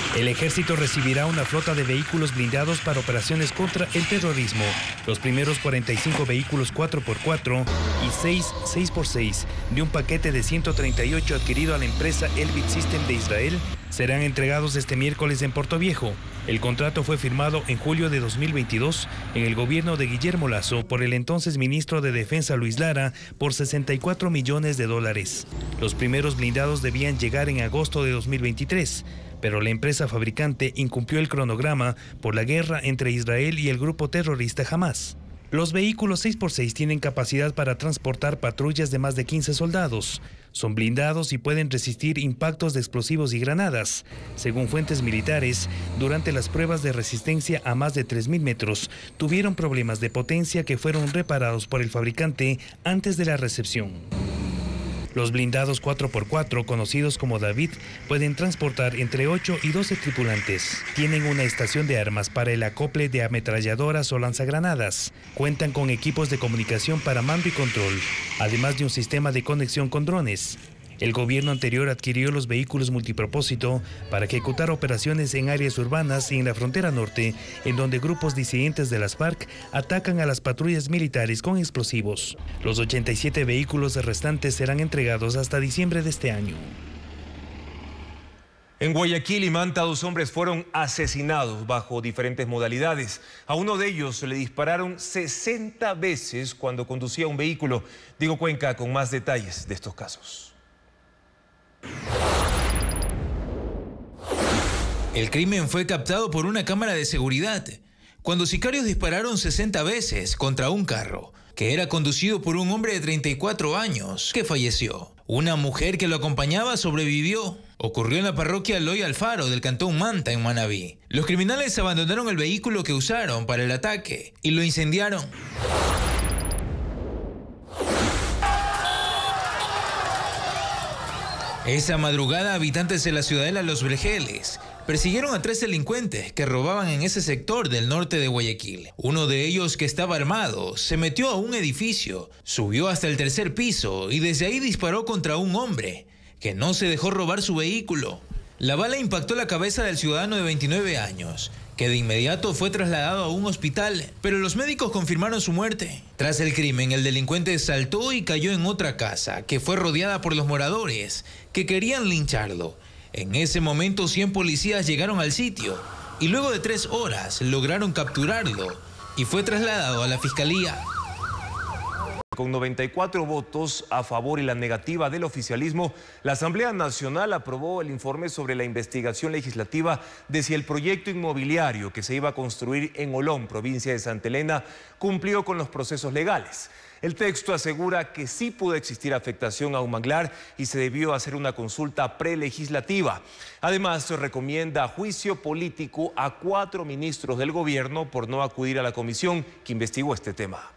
El ejército recibirá una flota de vehículos blindados para operaciones contra el terrorismo. Los primeros 45 vehículos 4x4 y 6 6x6 de un paquete de 138 adquirido a la empresa Elbit System de Israel serán entregados este miércoles en Portoviejo. El contrato fue firmado en julio de 2022 en el gobierno de Guillermo Lasso por el entonces ministro de Defensa Luis Lara por $64 millones. Los primeros blindados debían llegar en agosto de 2023. Pero la empresa fabricante incumplió el cronograma por la guerra entre Israel y el grupo terrorista Hamas. Los vehículos 6x6 tienen capacidad para transportar patrullas de más de 15 soldados. Son blindados y pueden resistir impactos de explosivos y granadas. Según fuentes militares, durante las pruebas de resistencia a más de 3.000 metros, tuvieron problemas de potencia que fueron reparados por el fabricante antes de la recepción. Los blindados 4x4, conocidos como David, pueden transportar entre 8 y 12 tripulantes. Tienen una estación de armas para el acople de ametralladoras o lanzagranadas. Cuentan con equipos de comunicación para mando y control, además de un sistema de conexión con drones. El gobierno anterior adquirió los vehículos multipropósito para ejecutar operaciones en áreas urbanas y en la frontera norte, en donde grupos disidentes de las FARC atacan a las patrullas militares con explosivos. Los 87 vehículos restantes serán entregados hasta diciembre de este año. En Guayaquil y Manta, 2 hombres fueron asesinados bajo diferentes modalidades. A uno de ellos le dispararon 60 veces cuando conducía un vehículo. Diego Cuenca con más detalles de estos casos. El crimen fue captado por una cámara de seguridad, cuando sicarios dispararon 60 veces contra un carro, que era conducido por un hombre de 34 años, que falleció. Una mujer que lo acompañaba sobrevivió. Ocurrió en la parroquia Loy Alfaro del cantón Manta, en Manabí. Los criminales abandonaron el vehículo que usaron para el ataque y lo incendiaron. Esa madrugada, habitantes de la ciudadela Los Vergeles persiguieron a 3 delincuentes que robaban en ese sector del norte de Guayaquil. Uno de ellos, que estaba armado, se metió a un edificio, subió hasta el 3er piso y desde ahí disparó contra un hombre que no se dejó robar su vehículo. La bala impactó la cabeza del ciudadano de 29 años, que de inmediato fue trasladado a un hospital, pero los médicos confirmaron su muerte. Tras el crimen, el delincuente saltó y cayó en otra casa, que fue rodeada por los moradores, que querían lincharlo. En ese momento, 100 policías llegaron al sitio y luego de 3 horas lograron capturarlo y fue trasladado a la fiscalía. Con 94 votos a favor y la negativa del oficialismo, la Asamblea Nacional aprobó el informe sobre la investigación legislativa de si el proyecto inmobiliario que se iba a construir en Olón, provincia de Santa Elena, cumplió con los procesos legales. El texto asegura que sí pudo existir afectación a un manglar y se debió hacer una consulta prelegislativa. Además, se recomienda juicio político a 4 ministros del gobierno por no acudir a la comisión que investigó este tema.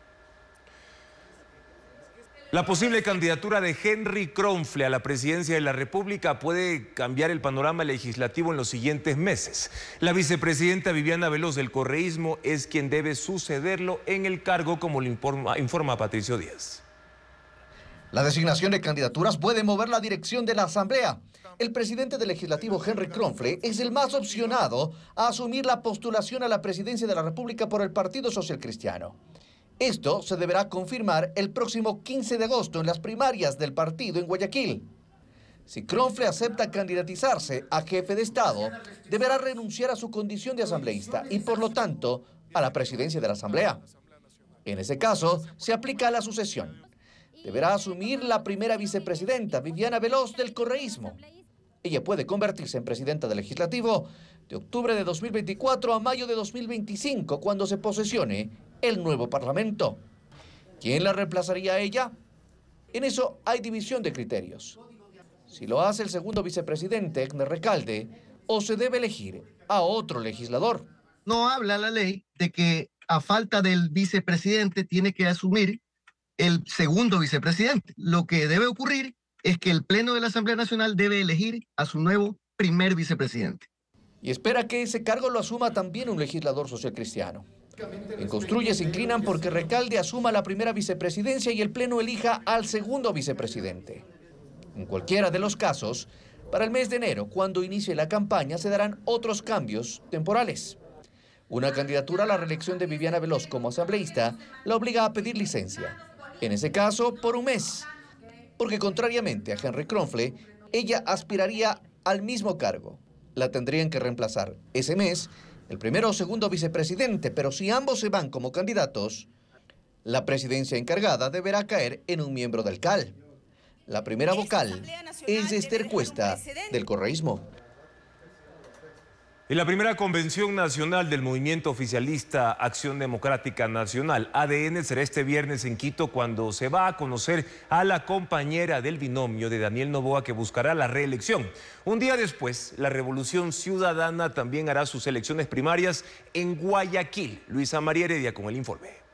La posible candidatura de Henry Kronfle a la presidencia de la República puede cambiar el panorama legislativo en los siguientes meses. La vicepresidenta Viviana Veloz del correísmo es quien debe sucederlo en el cargo, como lo informa Patricio Díaz. La designación de candidaturas puede mover la dirección de la Asamblea. El presidente del Legislativo, Henry Kronfle, es el más opcionado a asumir la postulación a la presidencia de la República por el Partido Social Cristiano. Esto se deberá confirmar el próximo 15 de agosto en las primarias del partido en Guayaquil. Si Kronfle acepta candidatizarse a jefe de Estado, deberá renunciar a su condición de asambleísta y, por lo tanto, a la presidencia de la Asamblea. En ese caso, se aplica la sucesión. Deberá asumir la primera vicepresidenta, Viviana Veloz, del correísmo. Ella puede convertirse en presidenta del Legislativo de octubre de 2024 a mayo de 2025, cuando se posesione el nuevo Parlamento. ¿Quién la reemplazaría a ella? En eso hay división de criterios. Si lo hace el segundo vicepresidente, Egner Recalde, o se debe elegir a otro legislador. No habla la ley de que a falta del vicepresidente tiene que asumir el segundo vicepresidente. Lo que debe ocurrir es que el Pleno de la Asamblea Nacional debe elegir a su nuevo primer vicepresidente. Y espera que ese cargo lo asuma también un legislador socialcristiano. En Construye se inclinan porque Recalde asuma la primera vicepresidencia y el Pleno elija al segundo vicepresidente. En cualquiera de los casos, Para el mes de enero, cuando inicie la campaña, se darán otros cambios temporales. Una candidatura a la reelección de Viviana Veloz como asambleísta la obliga a pedir licencia. En ese caso, por un mes. Porque contrariamente a Henry Kronfle, ella aspiraría al mismo cargo. La tendrían que reemplazar ese mes el primero o segundo vicepresidente, pero si ambos se van como candidatos, la presidencia encargada deberá caer en un miembro del CAL. La primera vocal es Esther Cuesta, del correísmo. En la primera convención nacional del movimiento oficialista Acción Democrática Nacional, ADN, será este viernes en Quito, cuando se va a conocer a la compañera del binomio de Daniel Noboa, que buscará la reelección. Un día después, la Revolución Ciudadana también hará sus elecciones primarias en Guayaquil. Luisa María Heredia con el informe.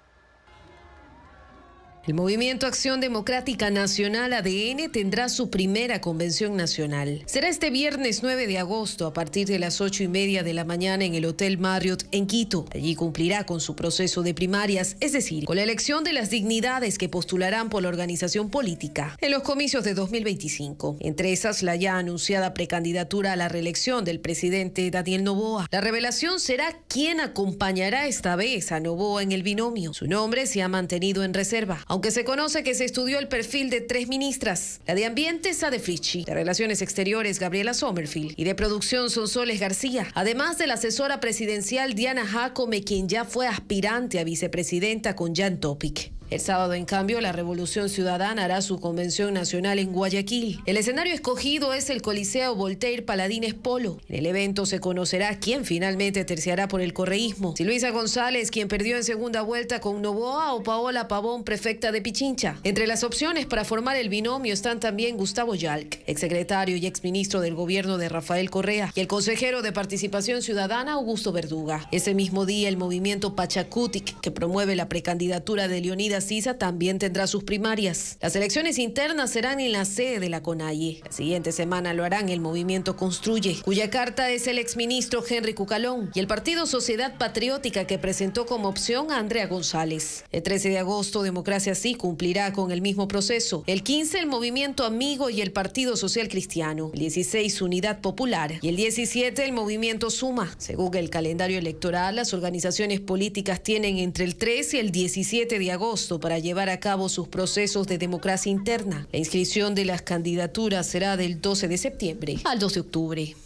El Movimiento Acción Democrática Nacional, ADN, tendrá su primera convención nacional. Será este viernes 9 de agosto a partir de las 8:30 de la mañana en el Hotel Marriott en Quito. Allí cumplirá con su proceso de primarias, es decir, con la elección de las dignidades que postularán por la organización política en los comicios de 2025. Entre esas, la ya anunciada precandidatura a la reelección del presidente Daniel Noboa. La revelación será quién acompañará esta vez a Noboa en el binomio. Su nombre se ha mantenido en reserva, aunque se conoce que se estudió el perfil de 3 ministras: la de Ambiente, Sade Fritchi; de Relaciones Exteriores, Gabriela Sommerfield; y de Producción, Sonsoles García. Además de la asesora presidencial Diana Jacome, quien ya fue aspirante a vicepresidenta con Jan Topic. El sábado, en cambio, la Revolución Ciudadana hará su convención nacional en Guayaquil. El escenario escogido es el Coliseo Voltaire Paladines Polo. En el evento se conocerá quién finalmente terciará por el correísmo: si Luisa González, quien perdió en segunda vuelta con Noboa, o Paola Pavón, prefecta de Pichincha. Entre las opciones para formar el binomio están también Gustavo Yalc, exsecretario y exministro del gobierno de Rafael Correa, y el consejero de Participación Ciudadana, Augusto Verduga. Ese mismo día, el movimiento Pachacutic, que promueve la precandidatura de Leonidas Sisa, también tendrá sus primarias. Las elecciones internas serán en la sede de la CONAIE. La siguiente semana lo harán el movimiento Construye, cuya carta es el exministro Henry Cucalón, y el partido Sociedad Patriótica, que presentó como opción a Andrea González. El 13 de agosto, Democracia Sí cumplirá con el mismo proceso. El 15, el movimiento Amigo y el Partido Social Cristiano. El 16, Unidad Popular. Y el 17, el movimiento Suma. Según el calendario electoral, las organizaciones políticas tienen entre el 13 y el 17 de agosto para llevar a cabo sus procesos de democracia interna. La inscripción de las candidaturas será del 12 de septiembre al 2 de octubre.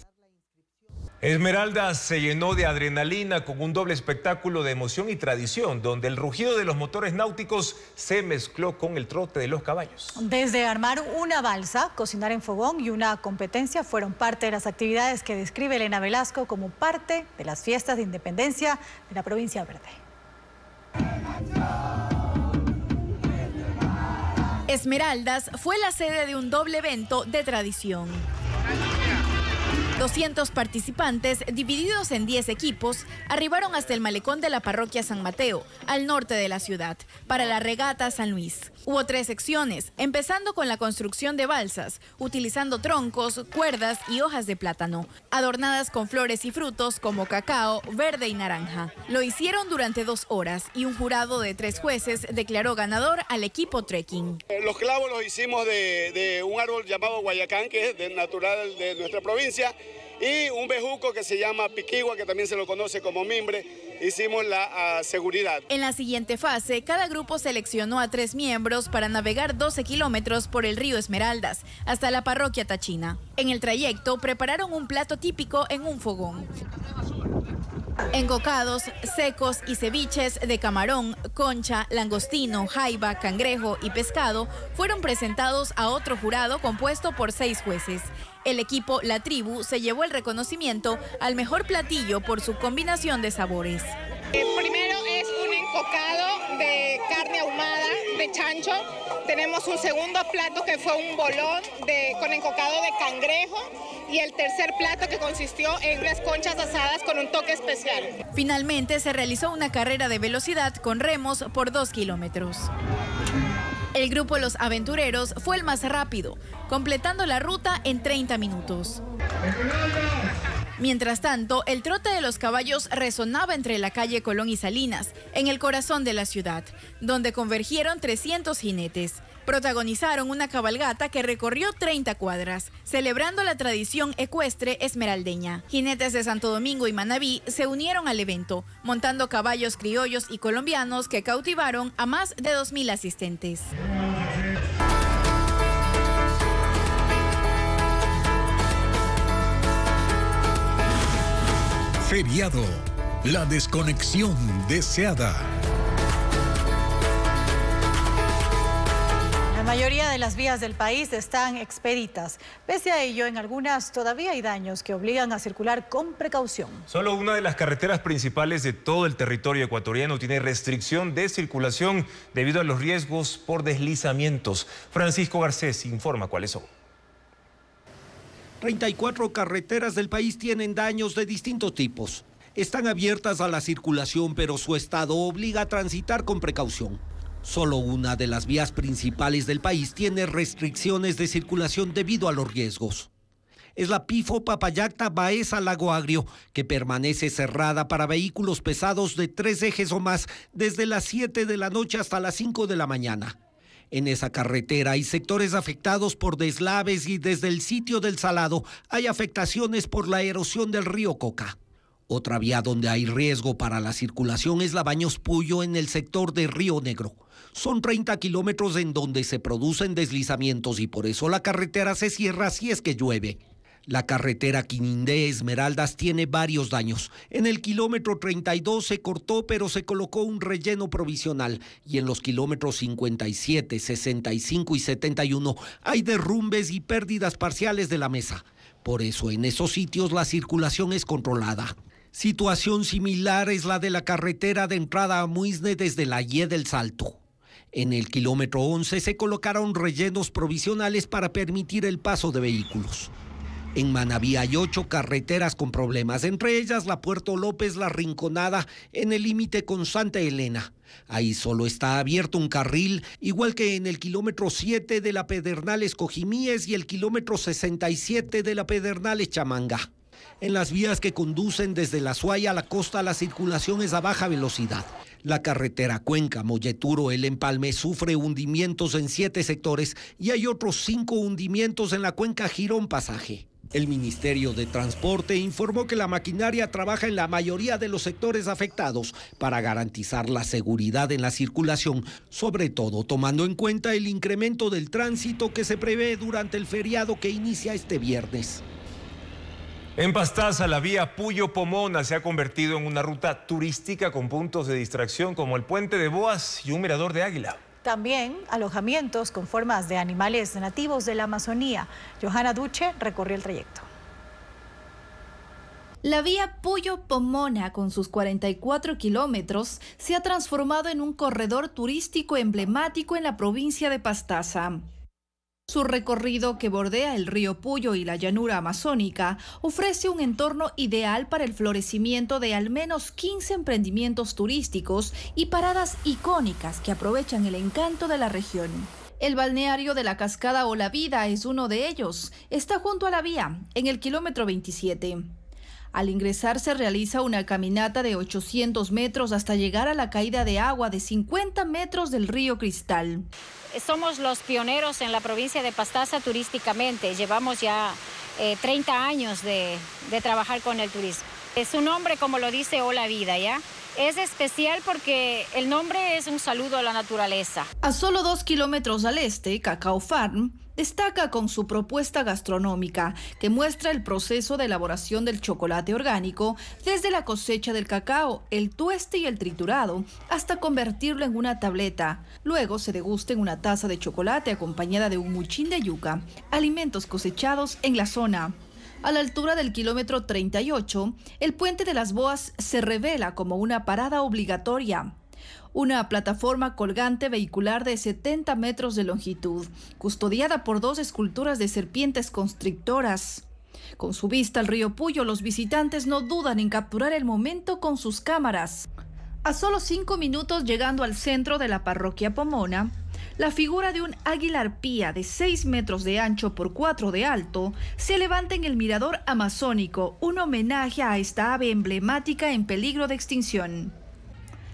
Esmeraldas se llenó de adrenalina con un doble espectáculo de emoción y tradición, donde el rugido de los motores náuticos se mezcló con el trote de los caballos. Desde armar una balsa, cocinar en fogón y una competencia fueron parte de las actividades que describe Elena Velasco como parte de las fiestas de independencia de la provincia Verde. Esmeraldas fue la sede de un doble evento de tradición. 200 participantes, divididos en 10 equipos, arribaron hasta el malecón de la parroquia San Mateo, al norte de la ciudad, para la regata San Luis. Hubo 3 secciones, empezando con la construcción de balsas, utilizando troncos, cuerdas y hojas de plátano, adornadas con flores y frutos como cacao, verde y naranja. Lo hicieron durante 2 horas y un jurado de 3 jueces declaró ganador al equipo trekking. Los clavos los hicimos de un árbol llamado guayacán, que es natural de nuestra provincia, y un bejuco que se llama piquigua, que también se lo conoce como mimbre. Hicimos la seguridad. En la siguiente fase, cada grupo seleccionó a 3 miembros para navegar 12 kilómetros por el río Esmeraldas hasta la parroquia Tachina. En el trayecto prepararon un plato típico en un fogón. Engocados, secos y ceviches de camarón, concha, langostino, jaiba, cangrejo y pescado fueron presentados a otro jurado compuesto por 6 jueces. El equipo La Tribu se llevó el reconocimiento al mejor platillo por su combinación de sabores. Primero es un encocado de carne ahumada, de chancho. Tenemos un segundo plato que fue un bolón con encocado de cangrejo. Y el tercer plato que consistió en unas conchas asadas con un toque especial. Finalmente se realizó una carrera de velocidad con remos por 2 kilómetros. El grupo Los Aventureros fue el más rápido, completando la ruta en 30 minutos. Mientras tanto, el trote de los caballos resonaba entre la calle Colón y Salinas, en el corazón de la ciudad, donde convergieron 300 jinetes. Protagonizaron una cabalgata que recorrió 30 cuadras, celebrando la tradición ecuestre esmeraldeña. Jinetes de Santo Domingo y Manabí se unieron al evento, montando caballos criollos y colombianos que cautivaron a más de 2.000 asistentes. Feriado, la desconexión deseada. La mayoría de las vías del país están expeditas. Pese a ello, en algunas todavía hay daños que obligan a circular con precaución. Solo una de las carreteras principales de todo el territorio ecuatoriano tiene restricción de circulación debido a los riesgos por deslizamientos. Francisco Garcés informa cuáles son. 34 carreteras del país tienen daños de distintos tipos. Están abiertas a la circulación, pero su estado obliga a transitar con precaución. Solo una de las vías principales del país tiene restricciones de circulación debido a los riesgos. Es la Pifo-Papayacta-Baeza-Lago Agrio, que permanece cerrada para vehículos pesados de 3 ejes o más desde las 7 de la noche hasta las 5 de la mañana. En esa carretera hay sectores afectados por deslaves y desde el sitio del Salado hay afectaciones por la erosión del río Coca. Otra vía donde hay riesgo para la circulación es la Baños Puyo en el sector de Río Negro. Son 30 kilómetros en donde se producen deslizamientos y por eso la carretera se cierra si es que llueve. La carretera Quinindé-Esmeraldas tiene varios daños. En el kilómetro 32 se cortó, pero se colocó un relleno provisional. Y en los kilómetros 57, 65 y 71 hay derrumbes y pérdidas parciales de la mesa. Por eso en esos sitios la circulación es controlada. Situación similar es la de la carretera de entrada a Muisne desde la Y del Salto. En el kilómetro 11 se colocaron rellenos provisionales para permitir el paso de vehículos. En Manabí hay 8 carreteras con problemas, entre ellas la Puerto López, la Rinconada, en el límite con Santa Elena. Ahí solo está abierto un carril, igual que en el kilómetro 7 de la Pedernales Cojimíes y el kilómetro 67 de la Pedernales Chamanga. En las vías que conducen desde La Suaya a la costa, la circulación es a baja velocidad. La carretera Cuenca, Molleturo, El Empalme sufre hundimientos en 7 sectores y hay otros 5 hundimientos en la Cuenca Girón Pasaje. El Ministerio de Transporte informó que la maquinaria trabaja en la mayoría de los sectores afectados para garantizar la seguridad en la circulación, sobre todo tomando en cuenta el incremento del tránsito que se prevé durante el feriado que inicia este viernes. En Pastaza, la vía Puyo-Pomona se ha convertido en una ruta turística con puntos de distracción como el Puente de Boas y un mirador de águila. También alojamientos con formas de animales nativos de la Amazonía. Johanna Duche recorrió el trayecto. La vía Puyo-Pomona, con sus 44 kilómetros, se ha transformado en un corredor turístico emblemático en la provincia de Pastaza. Su recorrido, que bordea el río Puyo y la llanura amazónica, ofrece un entorno ideal para el florecimiento de al menos 15 emprendimientos turísticos y paradas icónicas que aprovechan el encanto de la región. El balneario de la cascada Olavida es uno de ellos. Está junto a la vía, en el kilómetro 27. Al ingresar se realiza una caminata de 800 metros hasta llegar a la caída de agua de 50 metros del río Cristal. Somos los pioneros en la provincia de Pastaza turísticamente. Llevamos ya 30 años de trabajar con el turismo. Su nombre, como lo dice Olavida, ¿ya? Es especial porque el nombre es un saludo a la naturaleza. A solo 2 kilómetros al este, Cacao Farm destaca con su propuesta gastronómica que muestra el proceso de elaboración del chocolate orgánico desde la cosecha del cacao, el tueste y el triturado hasta convertirlo en una tableta. Luego se degusta en una taza de chocolate acompañada de un muchín de yuca, alimentos cosechados en la zona. A la altura del kilómetro 38, el Puente de las Boas se revela como una parada obligatoria. Una plataforma colgante vehicular de 70 metros de longitud, custodiada por 2 esculturas de serpientes constrictoras. Con su vista al río Puyo, los visitantes no dudan en capturar el momento con sus cámaras. A solo 5 minutos llegando al centro de la parroquia Pomona, la figura de un águila arpía de 6 metros de ancho por 4 de alto se levanta en el mirador amazónico, un homenaje a esta ave emblemática en peligro de extinción.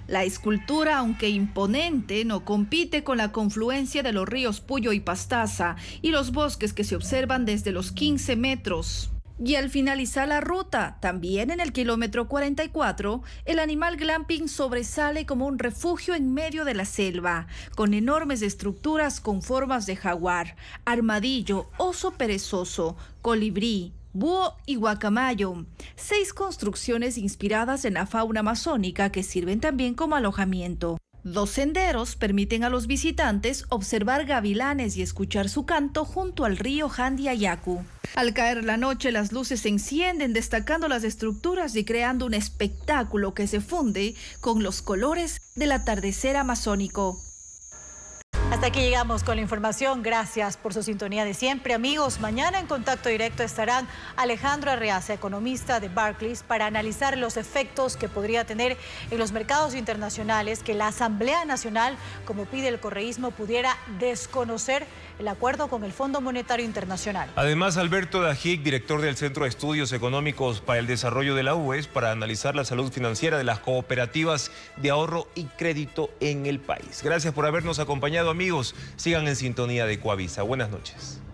La escultura, aunque imponente, no compite con la confluencia de los ríos Puyo y Pastaza y los bosques que se observan desde los 15 metros. Y al finalizar la ruta, también en el kilómetro 44, el animal glamping sobresale como un refugio en medio de la selva, con enormes estructuras con formas de jaguar, armadillo, oso perezoso, colibrí, búho y guacamayo. 6 construcciones inspiradas en la fauna amazónica que sirven también como alojamiento. 2 senderos permiten a los visitantes observar gavilanes y escuchar su canto junto al río Jandiayacu. Al caer la noche, las luces se encienden, destacando las estructuras y creando un espectáculo que se funde con los colores del atardecer amazónico. Hasta aquí llegamos con la información. Gracias por su sintonía de siempre, amigos. Mañana en Contacto Directo estarán Alejandro Arreaza, economista de Barclays, para analizar los efectos que podría tener en los mercados internacionales que la Asamblea Nacional, como pide el correísmo, pudiera desconocer el acuerdo con el Fondo Monetario Internacional. Además, Alberto Dajic, director del Centro de Estudios Económicos para el Desarrollo de la UES, para analizar la salud financiera de las cooperativas de ahorro y crédito en el país. Gracias por habernos acompañado, amigos. Sigan en sintonía de Coavisa. Buenas noches.